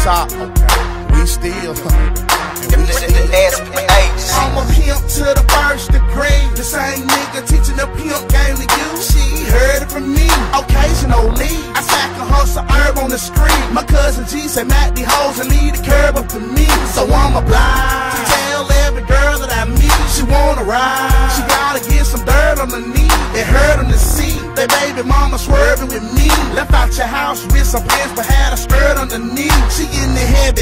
top. We still. I'm a pimp to the first degree. The same nigga teaching the pimp game to you. She heard it from me. Occasionally, I sack a hustle herb on the street. My cousin G said, Matt, the hoes and lead the curb up to me. So I'm obliged to tell every girl that I meet she wanna ride. She gotta get some dirt on the knee. It hurt on the seat. They baby mama swerving with me. Left out your house with some pants but had a skirt underneath. She in the heavy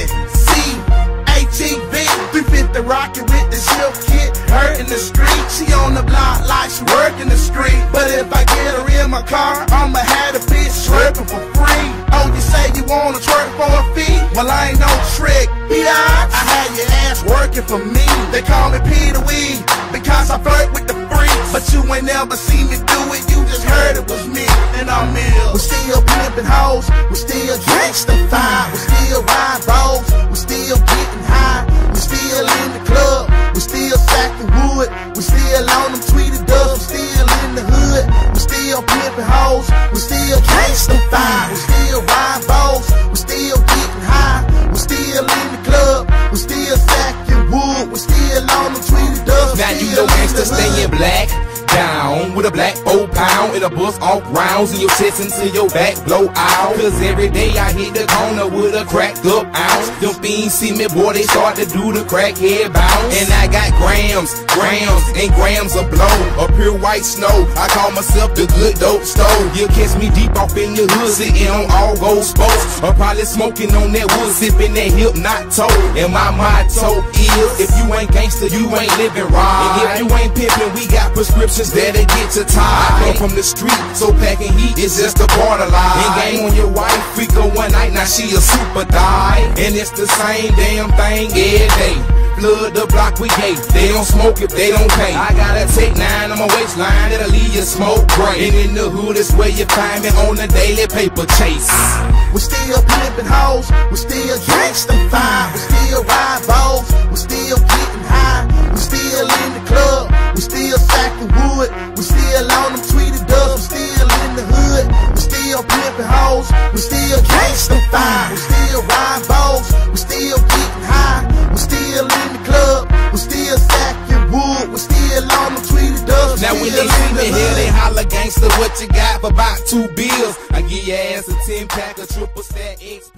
C-H-E-V 350 rockin' with the silk kit. Her in the street. She on the block like she working the street. But if I get her in my car, I'ma have the bitch swerving for free. Oh, you say you wanna twerk for a fee? Well, I ain't no trick, biatch. I had your ass working for me. They call me Peter Wee because I flirt with the freaks. But you ain't never seen me do it. You just heard it was me, and I'm ill. We still pimpin' hoes. We still gangsta-fied. We still ride roads. We still getting high. We still in the club. We still sacking wood. We still on them tweeted dubs. We still in the hood. We still pimpin' hoes. We still gangsta-fied. We still ride roads. We still getting high. We still in the club. We still sacking wood. We still on them tweeted dubs. Now you know gangsters staying black. Down with a black 4 pound and a bus off rounds in your chest until your back blow out. Cause every day I hit the corner with a cracked up ounce. Them fiends see me, boy, they start to do the crackhead bounce. And I got grams and grams of blow, a pure white snow. I call myself the good dope stove. You'll catch me deep off in the hood, sitting on all gold spokes, or probably smoking on that wood, sipping that Hypnoto. And my motto is, if you ain't gangster, you ain't living right. And if you ain't pimpin', we got prescriptions that'll get you tired. I come from the street, so packing heat is just a borderline. And game on your wife, freak her one night, now she a super die. And it's the same damn thing every day. Flood the block we gate. They don't smoke if they don't pay. I got a Tech 9 on my waistline that'll leave you smoke gray. And in the hood is where you find me on the daily paper chase. We still pimpin' hoes. We still gangsta-fied. We still ride roads. We still getting high. We still in the club. We still sacking wood. We still on them tweeted dubs. We still in the hood. We still pimpin' hoes. We still gangsta-fied. We still ride roads. We still getting high. We still in the club. We still sacking wood. We still on them tweeted dubs. Now when they see me here, they holler, gangster, what you got for about 2 bills? I give your ass a 10-pack of triple stack X.